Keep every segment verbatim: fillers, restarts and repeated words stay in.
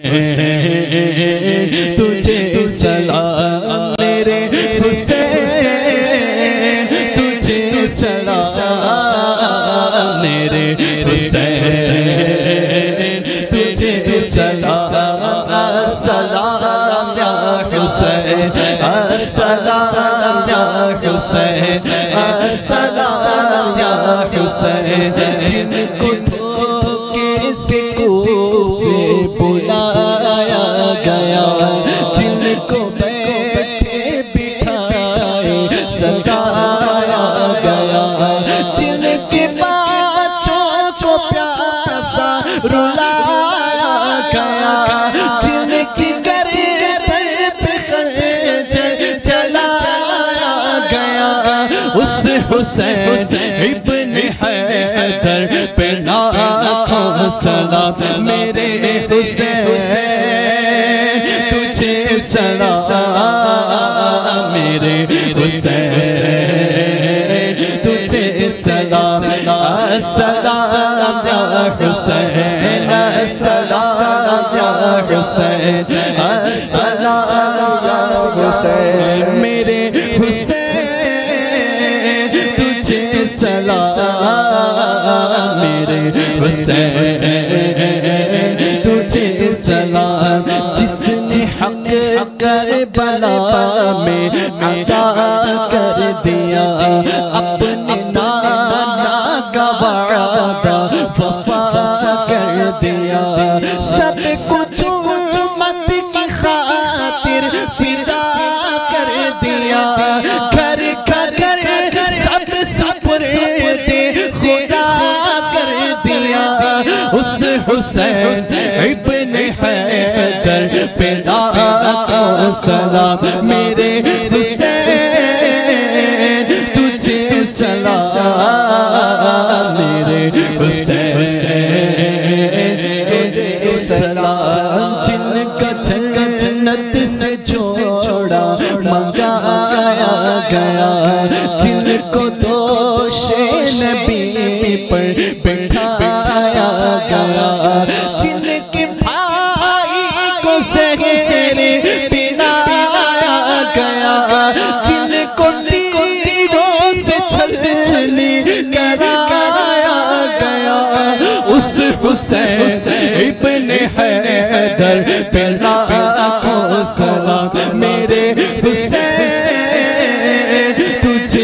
تجھے سلام میرے حسین، تجھے سلام میرے حسین، تجھے سلام السلام یا حسین، السلام یا حسین، السلام یا حسین، جن کو دھوکے سے کوفے بلایا گیا، جن کو بیٹھے بٹھائے سلایا گیا، جن کے بچوں کو پیاسا رلایا گیا، جن کی گردن پہ خنجر چلایا گیا، اس حسین ابن حیدر پہ لاکھوں سلام میرے حسین، تجھے سلام میرے حسین، تجھے سلام السلام یا حسین، السلام یا حسین، السلام یا حسین میرے حسین، تجھے سلام میرے حسین، تجھے سلام، جس نے حق کربلا میں عطا کر دیا، اپنے نانا کا وعدہ وفا کر دیا، سب کچھ امت کی خاطر فدا کر دیا، گھر گھر سب سپرد خدا کر دیا، اس حسین ابن حیدر پہ لاکھوں سلام میرے حسین، تجھے سلام میرے حسین، تجھے سلام، جن کا جنت سے جوڑا منگایا گیا، جن کو دوش نبی پر بٹھایا گیا، جن کے بھائی کو زہر پلایا گیا، جن کو تیروں سے چھلنی کرایا گیا، اس حسین ابن حیدر پہ لاکھوں سلام میرے حسین، تجھے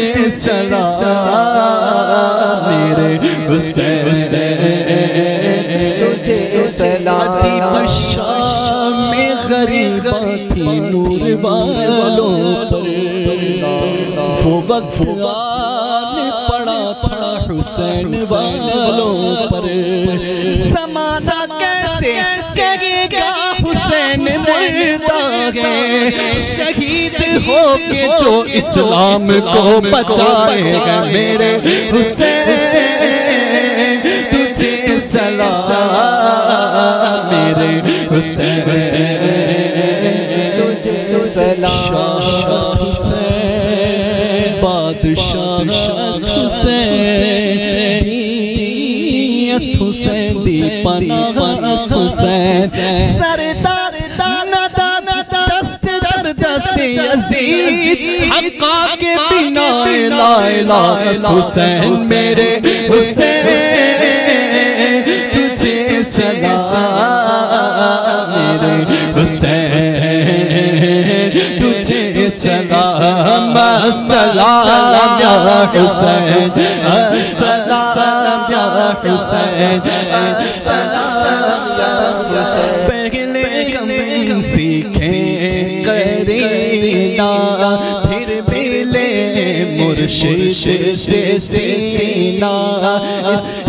سلام میرے حسین، تجھے سلام، عجیب شام میں غریباں تھی نور والوں پر، وہ وقت آن پڑا تھا حسین والوں پر، زمانہ کیسے کرے گا حسین مردہ ہے، شہید ہو کے جو اسلام کو بچائے گا میرے حسین، تجھے سلام میرے حسین، تجھے سلام حسین، بادشاہ حسین، است حسین دی پناہ است حسین، سردار دانا دانا دست در دست یزید، حقا کے بنا لا الہ حسین میرے حسین، تجھے سلام میرے حسین، تجھے سلام السلام یا حسین، السلام یا حسین، السلام یا حسین، پہلے ہم سیکھیں قرینا، پھر ملے مرشد سے سینہ،